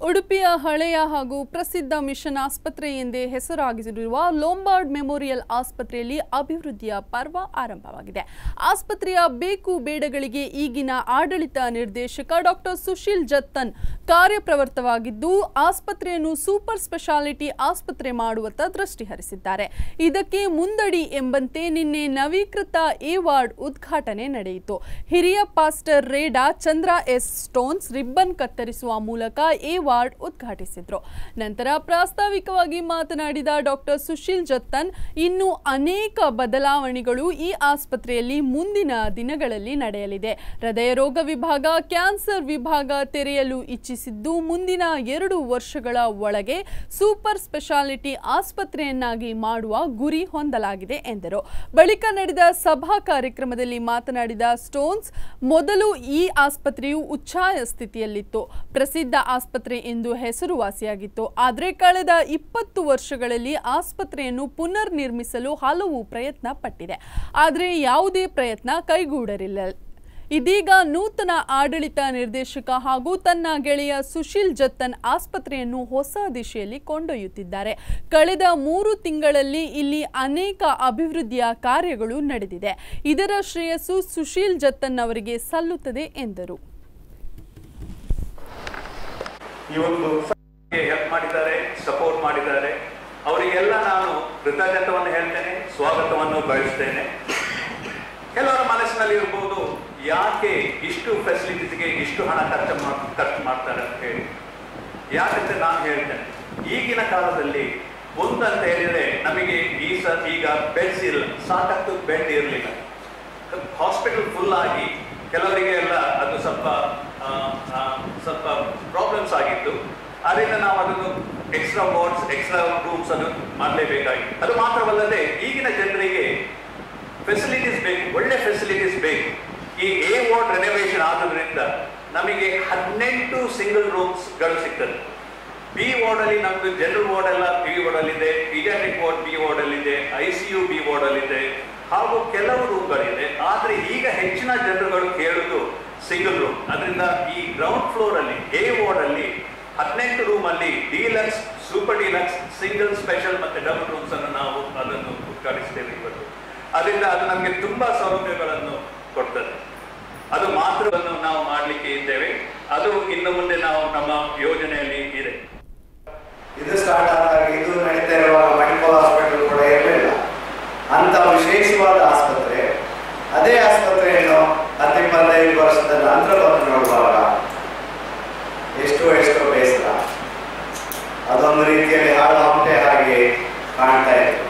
ಉಡುಪಿಯ ಹಳೆಯ ಹಾಗೂ ಪ್ರಸಿದ್ಧ ಮಿಷನ್ ಆಸ್ಪತ್ರೆ ಎಂದೇ ಹೆಸರಾಗಿರುವ ಲೊಂಬಾರ್ಡ್ ಮೆಮೋರಿಯಲ್ ಆಸ್ಪತ್ರೆಯಲ್ಲಿ ಅಭಿವೃದ್ಧಿಯ ಪರ್ವ ಆರಂಭವಾಗಿದೆ. ಆಸ್ಪತ್ರೆಯ ಬೇಕು ಬೇಡಗಳಿಗೆ ಈಗಿನ ಆಡಳಿತ ನಿರ್ದೇಶಕ ಡಾಕ್ಟರ್ ಸುಶೀಲ್ ಜತ್ತನ್ ಕಾರ್ಯಪ್ರವೃತ್ತವಾಗಿದ್ದು ಆಸ್ಪತ್ರೆಯನ್ನು ಸೂಪರ್ ಸ್ಪೆಷಾಲಿಟಿ ಆಸ್ಪತ್ರೆ ಮಾಡುವತ್ತ ದೃಷ್ಟಿ ಹರಿಸಿದ್ದಾರೆ. ಇದಕ್ಕೆ ಮುಂದಡಿ ಎಂಬಂತೆ ನಿನ್ನೆ ನವೀಕೃತ ಎ ವಾರ್ಡ್ ಉದ್ಘಾಟನೆ ನಡೆಯಿತು. ಹಿರಿಯ ಪಾಸ್ಟರ್ ರೇಡಾ ಚಂದ್ರ ಎಸ್ ಸ್ಟೋನ್ಸ್ ರಿಬ್ಬನ್ ಕತ್ತರಿಸುವ ಮೂಲಕ ಎ ವಾರ್ಡ್ ಉದ್ಘಾಟಿಸಿದ್ರು. ನಂತರ ಪ್ರಾಸ್ತಾವಿಕವಾಗಿ ಮಾತನಾಡಿದ ಡಾಕ್ಟರ್ ಸುಶೀಲ್ ಜತ್ತನ್, ಇನ್ನು ಅನೇಕ ಬದಲಾವಣೆಗಳು ಈ ಆಸ್ಪತ್ರೆಯಲ್ಲಿ ಮುಂದಿನ ದಿನಗಳಲ್ಲಿ ನಡೆಯಲಿದೆ. ಹೃದಯ ರೋಗ ವಿಭಾಗ, ಕ್ಯಾನ್ಸರ್ ವಿಭಾಗ ತೆರೆಯಲು ಇಚ್ಛಿಸಿದ್ದು ಮುಂದಿನ 2 ವರ್ಷಗಳ ಒಳಗೆ ಸೂಪರ್ ಸ್ಪೆಷಾಲಿಟಿ ಆಸ್ಪತ್ರೆಯನ್ನಾಗಿ ಮಾಡುವ ಗುರಿ ಹೊಂದಲಾಗಿದೆ ಎಂದರು. ಬಳಿಕ ನಡೆದ ಸಭಾ ಕಾರ್ಯಕ್ರಮದಲ್ಲಿ ಮಾತನಾಡಿದ ಸ್ಟೋನ್ಸ್, ಮೊದಲು ಈ ಆಸ್ಪತ್ರೆಯು ಉಚ್ಛಾಯ ಸ್ಥಿತಿಯಲ್ಲಿತ್ತು. ಪ್ರಸಿದ್ಧ ಆಸ್ಪತ್ರೆ ಎಂದು ಹೆಸರುವಾಸಿಯಾಗಿತ್ತು. ಆದರೆ ಕಳೆದ 20 ವರ್ಷಗಳಲ್ಲಿ ಆಸ್ಪತ್ರೆಯನ್ನು ಪುನರ್ ನಿರ್ಮಿಸಲು ಹಲವು ಪ್ರಯತ್ನ ಪಟ್ಟಿದೆ. ಆದರೆ ಯಾವುದೇ ಪ್ರಯತ್ನ ಕೈಗೂಡಲಿಲ್ಲ. ಇದೀಗ ನೂತನ ಆಡಳಿತ ನಿರ್ದೇಶಕ ಹಾಗೂ ತನ್ನ ಗೆಳೆಯ ಸುಶೀಲ್ ಜತ್ತನ್ ಆಸ್ಪತ್ರೆಯನ್ನು ಹೊಸ ದಿಶೆಯಲ್ಲಿ ಕೊಂಡೊಯ್ಯುತ್ತಿದ್ದಾರೆ. ಕಳೆದ 3 ತಿಂಗಳಲ್ಲಿ ಇಲ್ಲಿ ಅನೇಕ ಅಭಿವೃದ್ಧಿಯ ಕಾರ್ಯಗಳು ನಡೆದಿದೆ. ಇದರ ಶ್ರೇಯಸ್ಸು ಸುಶೀಲ್ ಜತ್ತನ್ ಅವರಿಗೆ ಸಲ್ಲುತ್ತದೆ ಎಂದರು. ಹೆಲ್ಪ್ ಮಾಡಿದ್ದಾರೆ, ಸಪೋರ್ಟ್ ಮಾಡಿದ್ದಾರೆ. ಅವರಿಗೆಲ್ಲ ನಾನು ಕೃತಜ್ಞತೆಯನ್ನು ಹೇಳ್ತೇನೆ, ಸ್ವಾಗತವನ್ನು ಬಯಸ್ತೇನೆ. ಕೆಲವರ ಮನಸ್ಸಿನಲ್ಲಿ ಇರಬಹುದು, ಯಾಕೆ ಇಷ್ಟು ಫೆಸಿಲಿಟೀಸ್ಗೆ ಇಷ್ಟು ಹಣ ಖರ್ಚು ಮಾಡ್ತಾರೆ ಅಂತ ಹೇಳಿ. ಯಾಕಂತ ನಾನು ಹೇಳ್ತೇನೆ, ಈಗಿನ ಕಾಲದಲ್ಲಿ ಒಂದಂತ ಹೇಳಿದ್ರೆ ನಮಗೆ ಈಗ ಬೆಡ್ಸ್ ಇಲ್ಲ, ಸಾಕಷ್ಟು ಬೆಡ್ ಇರಲಿಲ್ಲ. ಹಾಸ್ಪಿಟಲ್ ಫುಲ್ ಆಗಿ ಕೆಲವರಿಗೆ ಎಲ್ಲ ಅದು ಸ್ವಲ್ಪ ಪ್ರಾಬ್ಲಮ್ಸ್ ಆಗಿತ್ತು. ಅದರಿಂದ ನಾವು ಅದನ್ನು ಎಕ್ಸ್ಟ್ರಾ ವಾರ್ಡ್ಸ್, ಎಕ್ಸ್ಟ್ರಾ ರೂಮ್ಸ್ ಅನ್ನು ಮಾಡಲೇಬೇಕಾಗಿತ್ತು. ಅದು ಮಾತ್ರವಲ್ಲದೆ ಈಗಿನ ಜನರಿಗೆ ಫೆಸಿಲಿಟೀಸ್ ಬೇಕು, ಒಳ್ಳೆ ಫೆಸಿಲಿಟೀಸ್ ಬೇಕು. ಈ ಎ ವಾರ್ಡ್ ರೆನೋವೇಷನ್ ಆಗೋದ್ರಿಂದ ನಮಗೆ 18 ಸಿಂಗಲ್ ರೂಮ್ಸ್ಗಳು ಸಿಗ್ತದೆ. ಬಿ ವಾರ್ಡ್ ಅಲ್ಲಿ ನಮ್ದು ಜನರಲ್ ವಾರ್ಡ್ ಎಲ್ಲ ಬಿ ವಾರ್ಡ್ ಅಲ್ಲಿ ಇದೆ, ಪೀಡಿಯಾಟ್ರಿಕ್ ವಾರ್ಡ್ ಬಿ ವಾರ್ಡ್ ಅಲ್ಲಿ ಇದೆ, ICU ಬಿ ವಾರ್ಡ್ ಅಲ್ಲಿ ಇದೆ, ಹಾಗೂ ಕೆಲವು ರೂಮ್ಗಳಿದೆ. ಆದ್ರೆ ಈಗ ಹೆಚ್ಚಿನ ಜನರುಗಳು ಕೇಳುವುದು ಸಿಂಗಲ್ ರೂಮ್. ಅದರಿಂದ ಈ ಗ್ರೌಂಡ್ ಫ್ಲೋರ್ ಅಲ್ಲಿ ಎ ವಾರ್ಡ್ ಅಲ್ಲಿ 18 ರೂಮ್ ಅಲ್ಲಿ deluxe, super deluxe, single, special ಮತ್ತೆ ಡಬಲ್ ರೂಮ್ಸ್ ಅನ್ನು ನಾವು ಅದನ್ನು ಉದ್ಘಾಟಿಸ್ತೇವೆ ಇವತ್ತು. ಅದರಿಂದ ಅದು ನಮಗೆ ತುಂಬಾ ಸೌಲಭ್ಯಗಳನ್ನು ಕೊಡ್ತದೆ. ಅದು ಮಾತ್ರವನ್ನು ನಾವು ಮಾಡಲಿಕ್ಕೆ ಇದ್ದೇವೆ. ಅದು ಇನ್ನು ಮುಂದೆ ನಾವು ನಮ್ಮ ಯೋಜನೆಯಲ್ಲಿ ಇದೆ. ಇದು ಸ್ಟಾರ್ಟ್ ಆದಾಗ ಇದು ನಡೀತಾ ಇರುವಾಗ ಮಣಿಪಾಲ್ ಹಾಸ್ಪಿಟಲ್ ಕೂಡ ಇರಲಿಲ್ಲ. ಅಂತ ವಿಶೇಷವಾದ ಆಸ್ಪತ್ರೆ, ಅದೇ ಆಸ್ಪತ್ರೆಯನ್ನು 10-15 ವರ್ಷದ ನಂತರ ಬಂದು ನೋಡುವಾಗ ಎಷ್ಟೋ ಬೇಸರ. ಅದೊಂದು ರೀತಿಯಲ್ಲಿ ಹಾಳು ಹಂಪೆ ಹಾಗೆ ಕಾಣ್ತಾ ಇತ್ತು.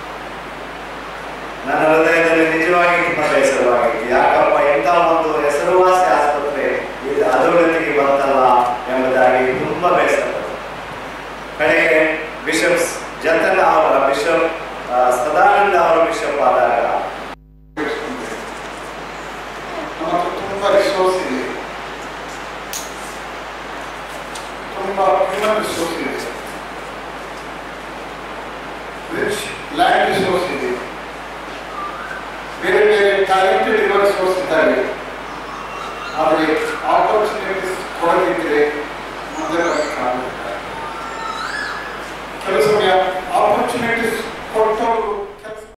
ನನ್ನ ಹೃದಯದಲ್ಲಿ ನಿಜವಾಗಿ ತುಂಬಾ ಬೇಸರವಾಗಿತ್ತು. ಯಾಕಪ್ಪ ಇಂಥ ಒಂದು ಹೆಸರುವಾಸಿ ಆಸ್ಪತ್ರೆ ಇದು ಅಧೋಗತಿಗೆ ಬಂತಲ್ಲ ಎಂಬುದಾಗಿ ತುಂಬಾ ಬೇಸರ. ಕಡೆಗೆ ಬಿಷಪ್ ಜತ್ತನ್ ಅವರ ಬಿಷಪ್ ಸದಾನಂದ ಅವರ ಬಿಷಪ್ ಆದಾಗ ತುಂಬಾ ರಿಸೋರ್ಸ್ ಇದೆ, ತುಂಬಾ ಹ್ಯೂಮನ್ ರಿಸೋರ್ಸ್ ಇದೆ, ರಿಚ್ ಲ್ಯಾಂಡ್ ರಿಸೋರ್ಸ್ ಇದೆ, ಬೇರೆ ಬೇರೆ ಟ್ಯಾಲೆಂಟೆಡ್ ಇರುವ ರಿಸೋರ್ಸ್ ಇದ್ದಾವೆ. ಆದರೆ ಆಪರ್ಚುನಿಟೀಸ್ ಕೊಡಲಿಕ್ಕೆ